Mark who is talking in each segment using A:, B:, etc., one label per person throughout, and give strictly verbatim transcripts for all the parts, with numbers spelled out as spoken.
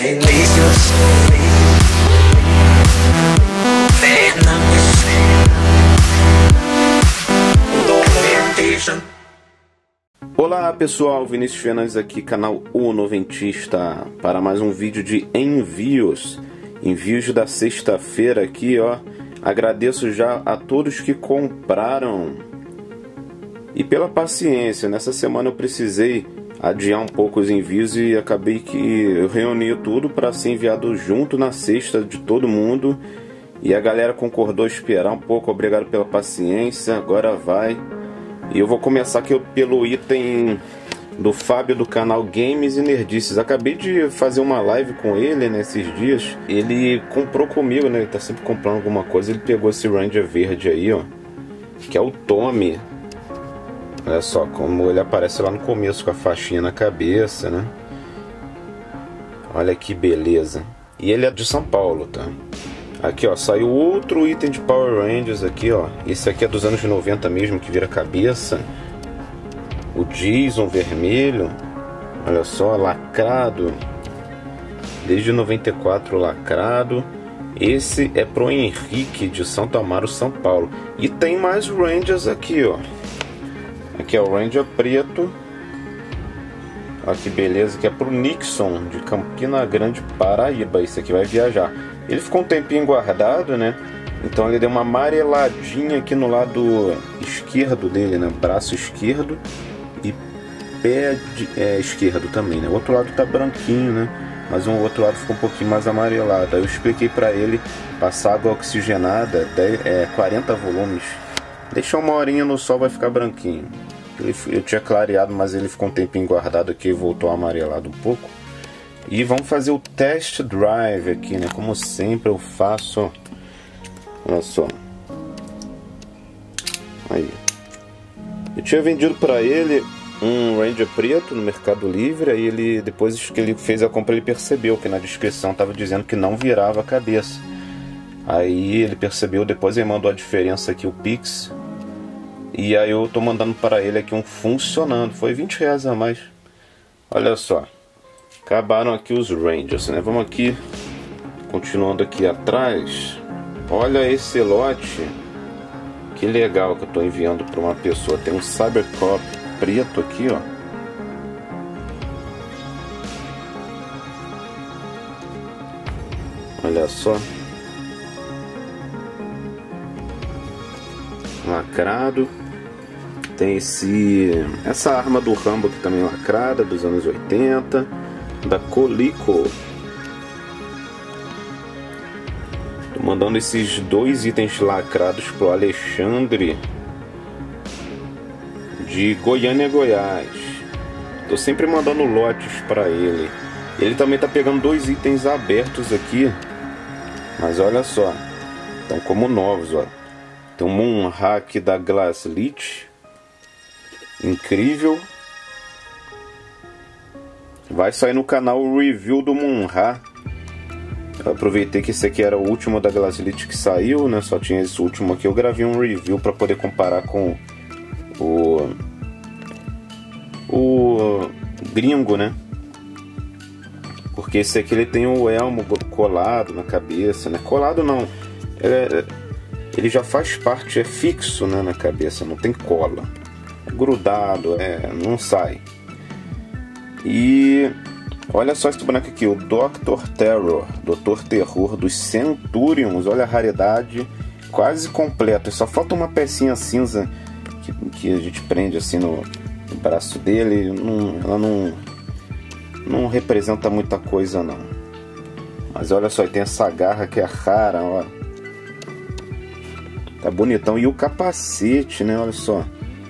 A: Vinícius Fernandes Noventistas.
B: Olá pessoal, Vinícius Fernandes aqui, canal O Noventista, para mais um vídeo de envios. Envios da sexta-feira aqui, ó. Agradeço já a todos que compraram e pela paciência. Nessa semana eu precisei adiar um pouco os envios e acabei que eu reuni tudo para ser enviado junto na sexta de todo mundo. E a galera concordou esperar um pouco, obrigado pela paciência, agora vai. E eu vou começar aqui pelo item do Fábio do canal Games e Nerdices. Acabei de fazer uma live com ele nesses dias. Ele comprou comigo, né? Ele tá sempre comprando alguma coisa. Ele pegou esse Ranger verde aí, ó, que é o Tommy. Olha só como ele aparece lá no começo com a faixinha na cabeça, né? Olha que beleza. E ele é de São Paulo, tá? Aqui, ó, saiu outro item de Power Rangers aqui, ó. Esse aqui é dos anos noventa mesmo, que vira cabeça. O Jason vermelho. Olha só, lacrado. Desde noventa e quatro lacrado. Esse é pro Henrique de Santo Amaro, São Paulo. E tem mais Rangers aqui, ó. Aqui é o Ranger preto. Olha que beleza, que é pro Nixon de Campina Grande, Paraíba. Esse aqui vai viajar. Ele ficou um tempinho guardado, né? Então ele deu uma amareladinha aqui no lado esquerdo dele, né? Braço esquerdo e pé de, é, esquerdo também, né? O outro lado tá branquinho, né? Mas um outro lado ficou um pouquinho mais amarelado. Aí eu expliquei pra ele passar água oxigenada, dez, é, quarenta volumes. Deixa uma horinha no sol, vai ficar branquinho. Ele, eu tinha clareado, mas ele ficou um tempinho guardado aqui e voltou amarelado um pouco. E vamos fazer o test drive aqui, né? Como sempre eu faço. Olha só. Aí. Eu tinha vendido para ele um Ranger preto no Mercado Livre. Aí ele, depois que ele fez a compra, ele percebeu que na descrição estava dizendo que não virava a cabeça. Aí ele percebeu, depois ele mandou a diferença aqui, o Pix. E aí eu tô mandando para ele aqui um funcionando. Foi vinte reais a mais. Olha só. Acabaram aqui os Rangers, né? Vamos aqui, continuando aqui atrás. Olha esse lote. Que legal que eu tô enviando para uma pessoa. Tem um Cybercop preto aqui, ó. Olha só. Lacrado. Tem esse essa arma do Rambo aqui também lacrada, dos anos oitenta, da Coleco. Tô mandando esses dois itens lacrados pro Alexandre de Goiânia, Goiás. Tô sempre mandando lotes para ele. Ele também tá pegando dois itens abertos aqui, mas olha só, estão como novos, ó. Tem um Moonhack da Glasslit, incrível. Vai sair no canal o review do Moonhack. Eu aproveitei que esse aqui era o último da Glasslit que saiu, né? Só tinha esse último aqui. Eu gravei um review para poder comparar com o o gringo, né? Porque esse aqui ele tem o elmo colado na cabeça, né? Colado não, é, ele já faz parte, é fixo, né, na cabeça, não tem cola, é grudado, é, não sai. E olha só esse boneco aqui, o doutor Terror, doutor Terror dos Centurions. Olha a raridade, quase completa. Só falta uma pecinha cinza que, que a gente prende assim no, no braço dele. Não, ela não, não representa muita coisa não. Mas olha só, tem essa garra que é rara, ó. Tá bonitão. E o capacete, né? Olha só.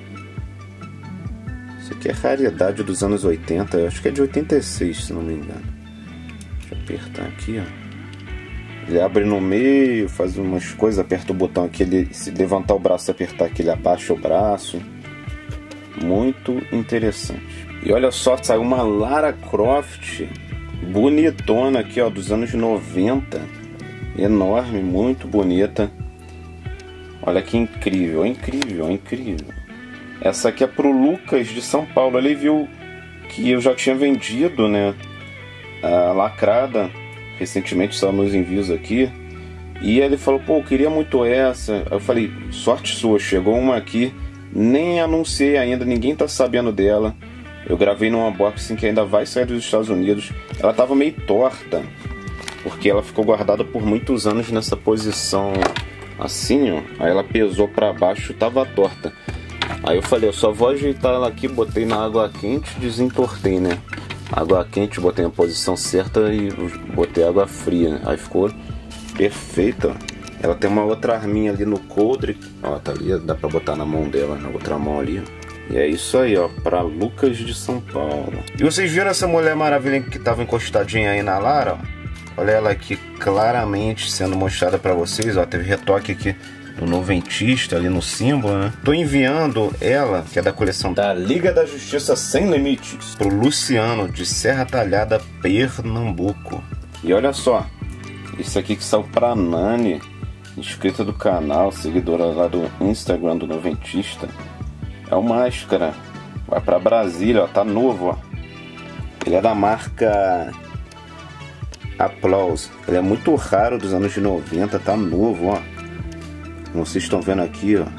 B: Isso aqui é raridade dos anos oitenta. Eu acho que é de oitenta e seis, se não me engano. Deixa eu apertar aqui, ó. Ele abre no meio, faz umas coisas, aperta o botão aqui. Ele, se levantar o braço e apertar aqui, ele abaixa o braço. Muito interessante. E olha só, saiu uma Lara Croft bonitona aqui, ó, dos anos noventa. Enorme, muito bonita. Olha que incrível, incrível, incrível. Essa aqui é pro Lucas de São Paulo. Ele viu que eu já tinha vendido, né, a lacrada. Recentemente saiu meus envios aqui. E ele falou, pô, eu queria muito essa. Eu falei, sorte sua, chegou uma aqui. Nem anunciei ainda, ninguém tá sabendo dela. Eu gravei numa unboxing que ainda vai sair dos Estados Unidos. Ela tava meio torta, porque ela ficou guardada por muitos anos nessa posição assim, ó. Aí ela pesou pra baixo e tava torta. Aí eu falei, eu só vou ajeitar ela aqui. Botei na água quente e desentortei, né? Água quente, botei na posição certa e botei água fria. Aí ficou perfeita, ó. Ela tem uma outra arminha ali no coldre. Ó, tá ali, dá pra botar na mão dela, na outra mão ali, ó. E é isso aí, ó, pra Lucas de São Paulo. E vocês viram essa Mulher Maravilha que tava encostadinha aí na Lara, ó? Olha ela aqui claramente sendo mostrada pra vocês, ó. Teve retoque aqui do noventista ali no símbolo, né? Tô enviando ela, que é da coleção da Liga da Justiça Sem Limites, pro Luciano, de Serra Talhada, Pernambuco. E olha só, isso aqui que saiu pra Nani, inscrita do canal, seguidora lá do Instagram do noventista. É o Máscara, vai pra Brasília, ó, tá novo, ó. Ele é da marca Applause. Ele é muito raro, dos anos de noventa, tá novo, ó. Como vocês estão vendo aqui, ó.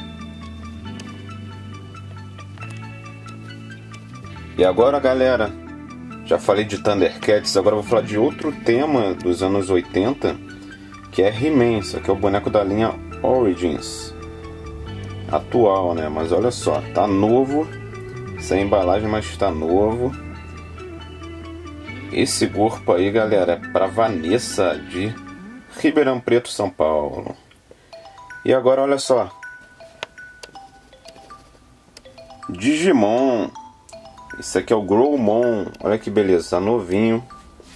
B: E agora, galera, já falei de Thundercats, agora eu vou falar de outro tema dos anos oitenta, que é He-Man. Isso aqui é o boneco da linha Origins atual, né? Mas olha só, tá novo, sem embalagem, mas tá novo. Esse corpo aí, galera, é pra Vanessa de Ribeirão Preto, São Paulo. E agora olha só, Digimon. Esse aqui é o Growmon. Olha que beleza, tá novinho.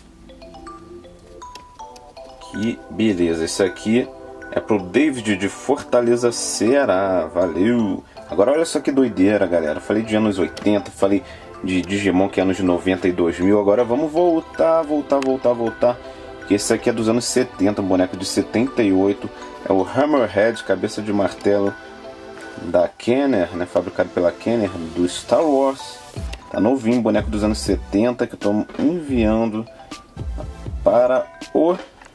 B: Que beleza. Esse aqui é pro David de Fortaleza, Ceará. Valeu. Agora olha só que doideira, galera. Falei de anos oitenta, falei de Digimon, que é anos de noventa e dois mil. Agora vamos voltar, voltar, voltar, voltar. Que esse aqui é dos anos setenta, um boneco de setenta e oito. É o Hammerhead, cabeça de martelo da Kenner, né? Fabricado pela Kenner, do Star Wars. Tá novinho, boneco dos anos setenta, que eu tô enviando para o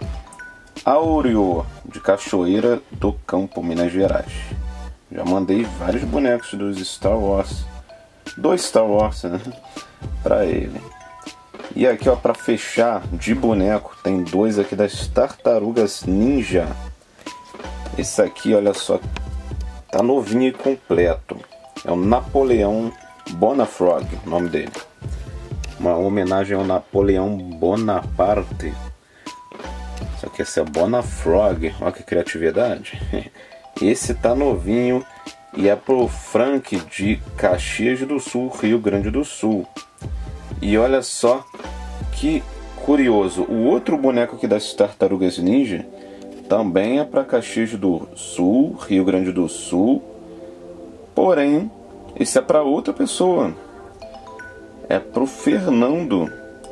B: Áureo de Cachoeira do Campo, Minas Gerais. Já mandei vários bonecos dos Star Wars, do Star Wars, né, pra ele. E aqui, ó, pra fechar de boneco, tem dois aqui das Tartarugas Ninja. Esse aqui, olha só, tá novinho e completo. É o Napoleão Bonafrog, o nome dele. Uma homenagem ao Napoleão Bonaparte. Só que esse é Bonafrog. Olha que criatividade. Esse tá novinho e é pro Frank de Caxias do Sul, Rio Grande do Sul. E olha só que curioso, o outro boneco aqui das Tartarugas Ninja também é para Caxias do Sul, Rio Grande do Sul. Porém, esse é para outra pessoa. É pro Fernando.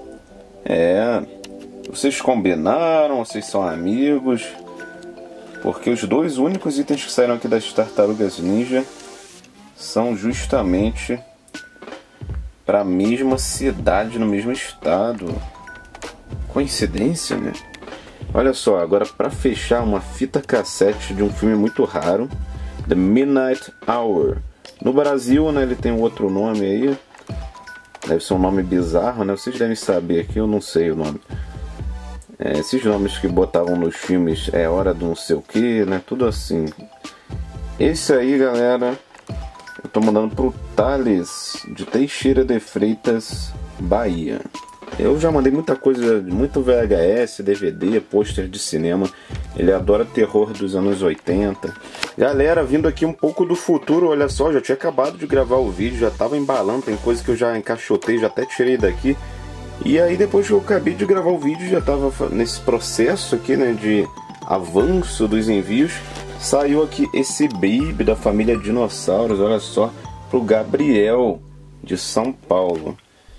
B: É, vocês combinaram, vocês são amigos. Porque os dois únicos itens que saíram aqui das Tartarugas Ninja são justamente para a mesma cidade, no mesmo estado. Coincidência, né? Olha só, agora para fechar, uma fita cassete de um filme muito raro, The Midnight Hour. No Brasil, né, ele tem um outro nome aí. Deve ser um nome bizarro, né? Vocês devem saber aqui, eu não sei o nome. É, esses nomes que botavam nos filmes, é hora do não sei o que, né? Tudo assim. Esse aí, galera, eu tô mandando pro Thales de Teixeira de Freitas, Bahia. Eu já mandei muita coisa, muito V H S, D V D, pôster de cinema. Ele adora terror dos anos oitenta. Galera, vindo aqui um pouco do futuro, olha só, já tinha acabado de gravar o vídeo, já tava embalando, tem coisa que eu já encaixotei, já até tirei daqui. E aí depois que eu acabei de gravar o vídeo, já tava nesse processo aqui, né, de avanço dos envios. Saiu aqui esse Baby da família Dinossauros, olha só, pro Gabriel de São Paulo.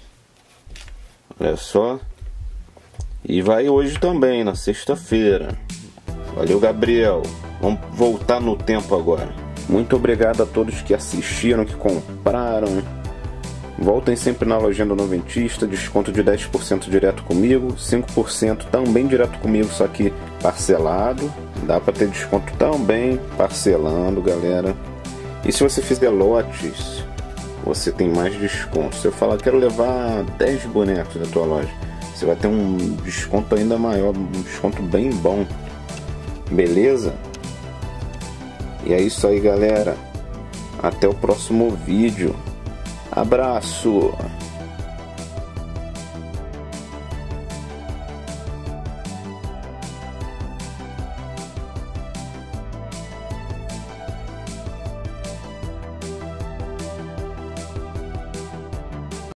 B: Olha só. E vai hoje também, na sexta-feira. Valeu, Gabriel. Vamos voltar no tempo agora. Muito obrigado a todos que assistiram, que compraram. Voltem sempre na lojinha do Noventista, desconto de dez por cento direto comigo, cinco por cento também direto comigo, só que parcelado. Dá para ter desconto também parcelando, galera. E se você fizer lotes, você tem mais desconto. Se eu falar quero levar dez bonecos da tua loja, você vai ter um desconto ainda maior, um desconto bem bom. Beleza? E é isso aí, galera. Até o próximo vídeo. Abraço!